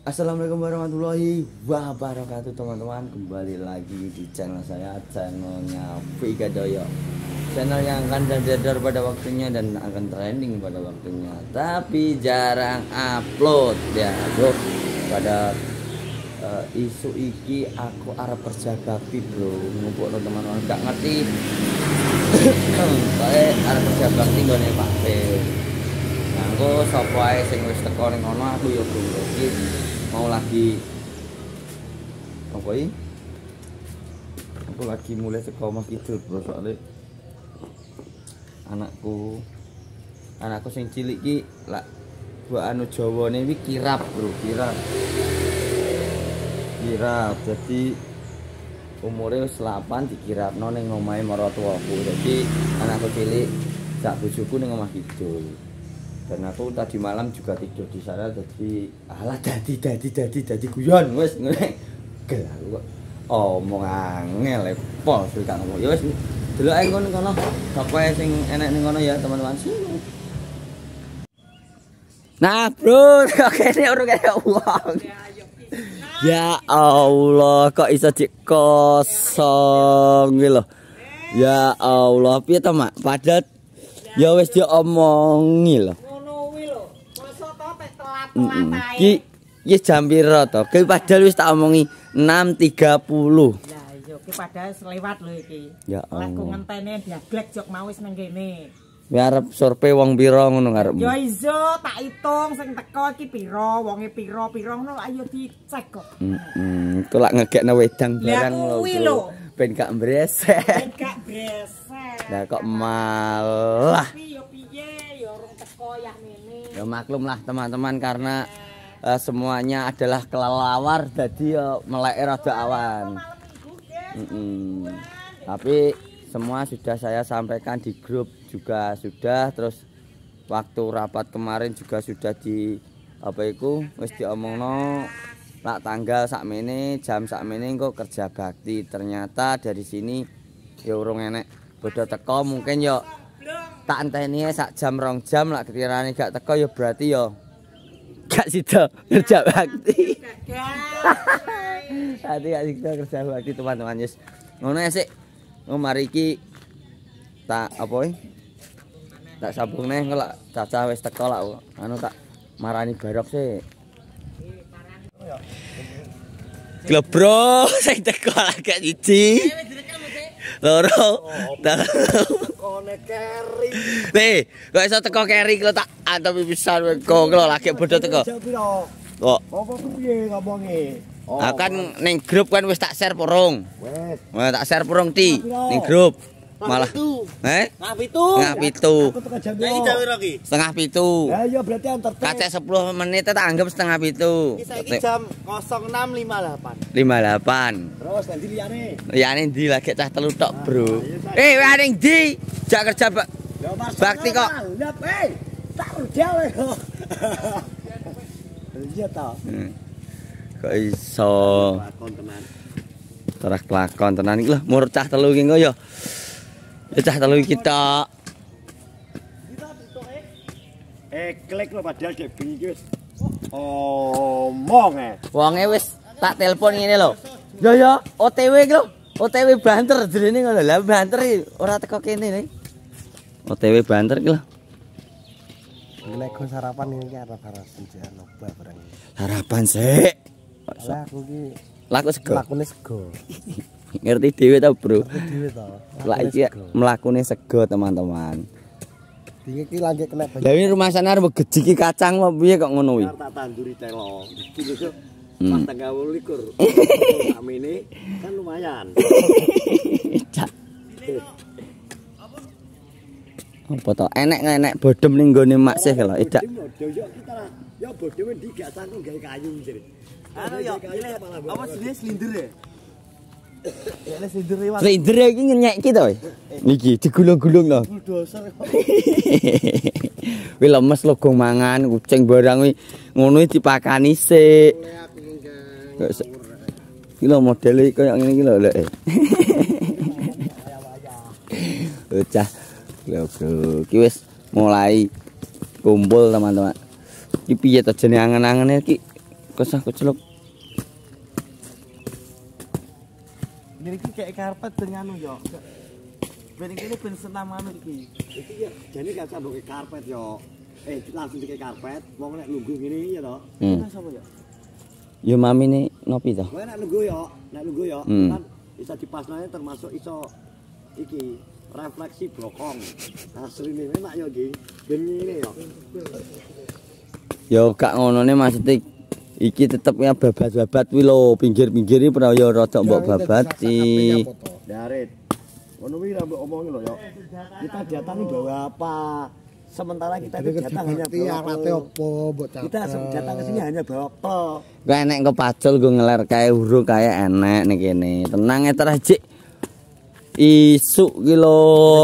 Assalamualaikum warahmatullahi wabarakatuh teman-teman. Kembali lagi di channel saya, channelnya Vika Doyo. Channel yang akan terjadwal pada waktunya dan akan trending pada waktunya, tapi jarang upload ya bro. Pada isu iki aku arep kerja bakti bro. Ngumpul teman-teman gak ngerti. Kayak arep kerja bakti nggone Pak P. Aku sapa ae sing wis teko ning kono aku ya bro iki mau lagi apa ini? Aku lagi mulai teko omah kidul bro, soalnya anakku sing cilik iki lak buat anu Jawane iki kirap bro, kirap. Jadi umure wis 8 dikirapno ning omahe maratuwaku. Jadi anakku cilik sak bojoku ning omah kidul. Dan aku tadi malam juga tidur di sana, jadi alah dadi guyon wis ngene. Gel aku kok omong angel pol sing gak ngomong. Ya wis delok ae kono. Bapak sing enek ning kono ya teman-teman. Nah, bro, kene urung kaya uang. Ya Allah, kok iso dik kosong iki lho. Ya Allah, piye to, Mak? Padahal ya wis diomongi lho. Ki jam piro to? Ki padahal wis tak omongi 6.30. Lah iya ki padahal selewat lho iki. Ya Allah. Aku ngenteni diaglek jok mau wis nang kene. Arep survei wong pira ngono ngarepmu? Ya iso tak hitung sing teko iki pira, wonge pira ngono ayo dicek kok. Iku lak ngegekno wedang barang lho. Kuwi lho. Ben gak mbresek. Ben gak bresek. Lah kok malah. Tapi yo piye yo urung teko ya ngene. Ya maklum lah teman-teman karena semuanya adalah kelelawar jadi ya melek rada awan. Tapi semua sudah saya sampaikan di grup juga sudah, terus waktu rapat kemarin juga sudah di apa iku wis diomongno lak tanggal sakmene jam sakmene engko kerja bakti. Ternyata dari sini ya urung enek bodho teko, mungkin ya tak enteni sak jam 2 jam lak kirane gak teko ya berarti ya gak sida kerja bakti. Tadi gak sida kerja bakti teman-teman. Yes. Ngono sik. Mari iki tak apa tak sambung neh engko lak Caca wis teko lak anu tak marani barok sik. Lho bro, sing teko lak gak siji. Loro. Kone keri. Nih, kok iso teko keri lho tak antep pisan kok lho lagi bodho teko. Kok Apa piye ngomongi? akan ning grup kan wis tak share purung. Wes. Wah tak share purung ti ning grup. Malah Setengah pitu. Aku tekan jam piro? Setengah pitu. Ya iya berarti antar Kacek 10 menit tak anggap setengah pitu. Iki jam 06.58. 58. Terus nanti liyane. Liyane ndi lagi cah telu tok, Bro. Wae ning ndi? Jak kerja bakti kok. Tak kerja wae. Iya ta. Kok iso. Terus kelakon tenan iki lho, mur cah telu iki engko ya. Ya cah telu kita. Klik lo padahal dek bengi iki wis. Omong Wonge wis tak telepon ngene lho. Ya OTW iki lho. OTW banter jenenge ngono. Lah banter iki ora teko kene nih. OTW banter iki lho. Nek sarapan iki arep senjana noba barang. Sarapan sik. Lah aku iki Laku sego. lakune sego. Ngerti dhewe ta, Bro? Dhewe to. Lah iki mlakune sego, teman-teman. Dinge iki lagi kena banyak. Lah ini rumah sana arep gejiki kacang apa piye kok ngono kuwi? Tak tanduri telo. Iki lho pas tanggal 28. Amene kan lumayan. Apa to? Enek bodhem ning gone mak sih lho, edak. Ya bodheme ndi gak sanggup gawe kayu jare. Anu ya, apa jenis silinder ya? Ya silinder lewat. Slider iki nyenyeki to. Iki digulung-gulung lho. Bulldozer. Kuwi lemes lho gong mangan kucing barang kuwi ngono dipakani sik. Iki lho modele koyo ngene iki lho lek. Bocah. Lho bro, iki wis mulai kumpul teman-teman. Iki piye to jenenge angen-angene iki kesah kecelok. Ini kayak karpet dengan anu yo. Ben iki ben senam anu iki. Iki ya jane gak sambung ke karpet yo. Langsung ke karpet, wong nek lungguh ngene ya to. Sapa yo? Yo mami nih nopi toh. Kowe nek lungguh yo, kan bisa dipasnane termasuk iso iki refleksi blokong. Asline enak yo iki. Ben ngene yo. Yo gak ngono ne maksudnya iki tetep ya babat-babat kuwi lho, pinggir-pinggir iki ora ya rada mbok babati. Darit. Ngono kuwi ra mbok omongi lho yo. Kita datangi bawa apa? Sementara kita itu datang hanya bawa kita datang ke sini hanya bawa pel. Kok enek engko pacul go ngeler kae huruf kae enek ning kene. Tenang e terus Jik. Isuk ki lho.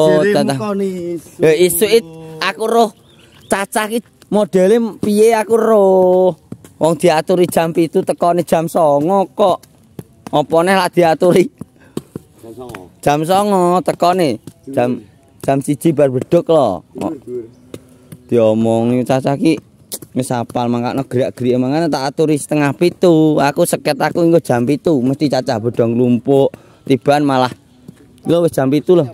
Ya isuk aku roh cacah ki modele piye aku roh. Wong diaturi jam 7 tekone jam 09.00 kok. Opone lak diaturi jam 09.00 tekone jam 1 bar beduk lho. Diomongi cacah ki wis apal mangkane gerak-gerik mangane tak aturi 6:30. Aku seket aku engko jam 7 mesti cacah bodong lumpuk. Tiban malah lho wis jam 7 lho.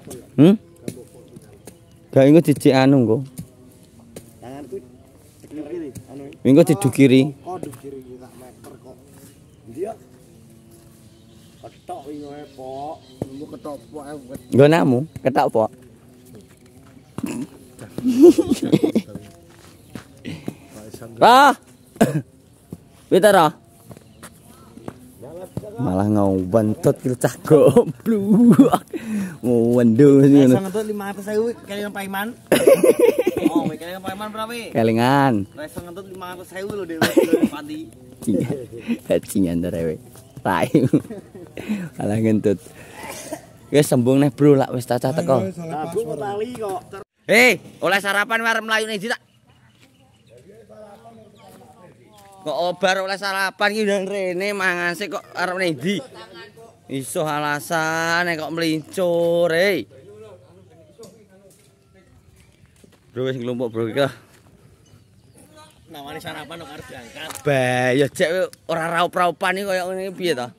Gak engko dijik anu engko. Tanganku cekir kiri anu. Engko didukiri. Oh, dukiri tak meter kok. Dia ketok wingi pok. Nemu ketok pok. Nggo namu ketok pok. Ah. Pitara. Malah ngawentut ki cah goblok. Ngwendul ngono. Ngentut 500.000 kelingan Paiman. Oh, kelingan Paiman berapa? Kelingan. Rasa ngentut 500.000 lho Dewi Pati. Bajingan dewe. Tai. Malah ngentut. Wis sembung neh, Bro, lak wis cacah teko. Aku tali kok. Oleh sarapan arep mlayu ning ndi tak? Kok obar oleh sarapan iki nang rene mangan sik kok arep ning ndi? Iso alasan kok melincur, Bro wis nglumpuk bro iki. Nawani sarapan kok arep diangkat. Bah, ya cek ora raup-raupan iki koyo ngene piye to?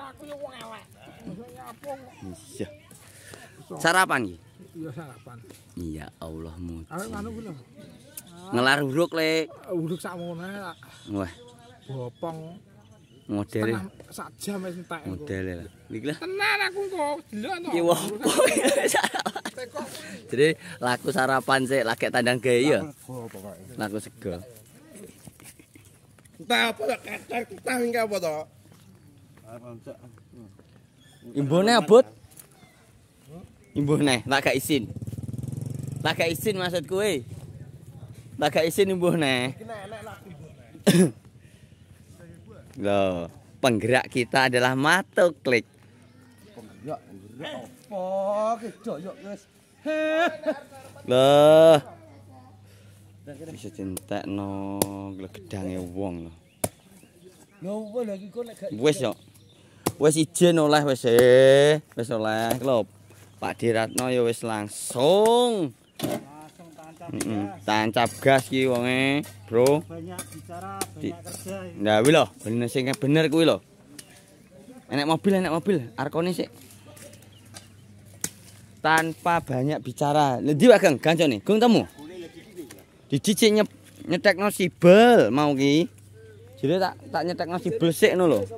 Iya. Sarapan iki? Iya sarapan. Iya Allah muji. Arek ngono kuwi lho. Ngelar huruk le. Uruk sakmono tak. Wah, Bopong modele. sak jam wis entek. Modele lah. Iki lah. Tenan aku kok delok to. Iki wopo. Jadi laku sarapan sik lagi tandang gawe ya. Laku sego. Entah apa tak kacang entah iki apa to. Imbone abot. Imbone tak gak izin. Tak gak izin maksud kowe. Tak gak izin imbone. Loh, penggerak kita adalah Matu Klik. Apa kedo yo wis. Loh. Bisa cintekno gedange wong lho. Lho opo lagi kok nek gak Wis yo. Wis izin oleh wis wis oleh lho. Pak Diratno ya wis langsung tancap gas ki wonge, Bro. banyak bicara, banyak kerja. Nah, kuwi lho, bener sing bener kuwi lho. Enek mobil, arkone sik. Tanpa banyak bicara. Ndi wae, Gang? Gancone, Gung temu. Dicicik nyetekno sibel mau ki. Jadi tak nyetekno sibel sik ngono lho.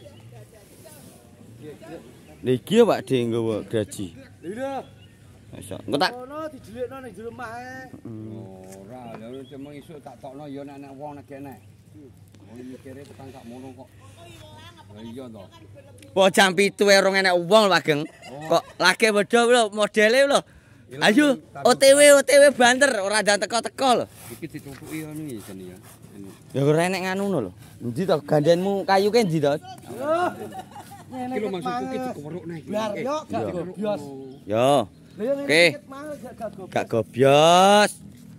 Lha iki Pak De nggawa gaji. Lha Iso. Engko tak ono dijelikno ning jero omah ae. Ora, lha cuma iso tak tokno ya nek wong nek kene. Wong mikire tekan sak mono kok. Lah iya to. po jam 7 urung enek wong Pak Geng. Kok lagi padha lho modele lho. Ayo OTW banter ora ndan teko-teko lho. Iki ditutuki ngono ya jane ya. Ya ora enek nganu lho. Endi to gandenmu kayu ke ndi to? Iki lho maksudku iki dikeweruk nek. Biar yo gak gobios. Yo. Oke. Gak gobios.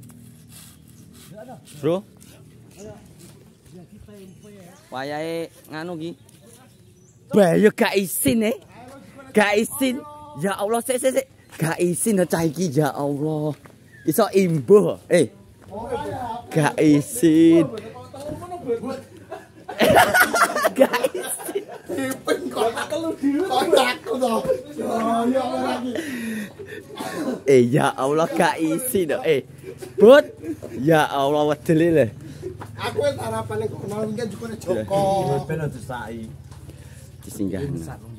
Bro. Wayahe nganu ki. Bah yo gak izin Gak izin. Ya Allah sik. Gak izin cah iki ya Allah. Iso imbuh. Gak izin. Guys. Dipin kok telu dhewe kontakku to. Yo lagi. Ya Allah gak isi dong. Bud. Ya Allah wedel lho. Aku wis harapane kono iki jukune Joko. Ben aja sai. Disinggahno.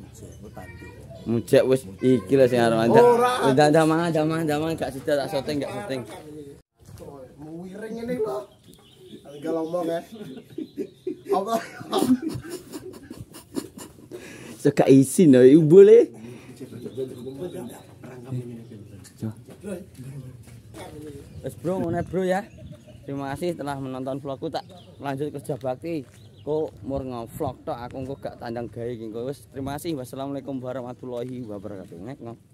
Mujek wis iki lho sing arep andak. Jangan gak sida tak syuting gak syuting. Wiring ngene lho. Tinggal ngomong ya. Apa? Gak isi no, boleh. Wes bro, ngono bro ya. Terima kasih telah menonton vlogku, tak lanjut kerja bakti. Kok mur ngevlog tok aku kok gak tandang gawe iki. Wes terima kasih. Wassalamualaikum warahmatullahi wabarakatuh. Ngek.